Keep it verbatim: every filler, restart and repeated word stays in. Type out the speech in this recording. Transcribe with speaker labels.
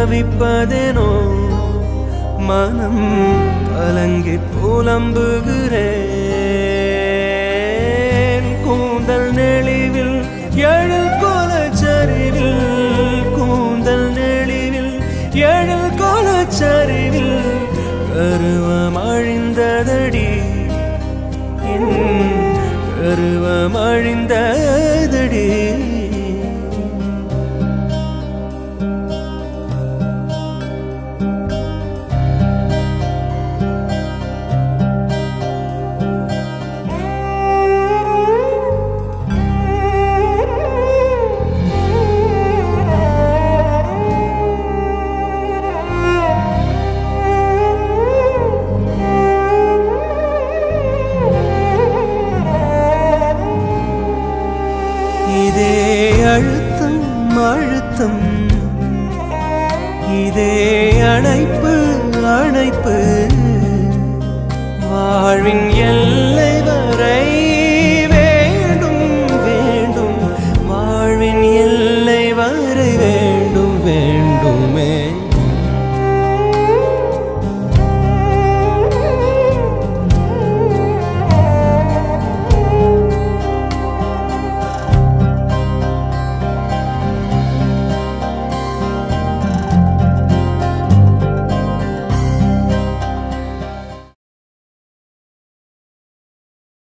Speaker 1: தவிப்பதேனோ மனம் கலங்கி புலம்புகிறேன் கூந்தல் நெளிவில் எழில் கோலச்சரிவில் கூந்தல் நெளிவில் எழில் கோலச்சரிவில் கருவம் அழிந்ததடி கருவம் அழிந்ததடி இதே அணைப்பு அணைப்பு வாழ்வின் எல்லை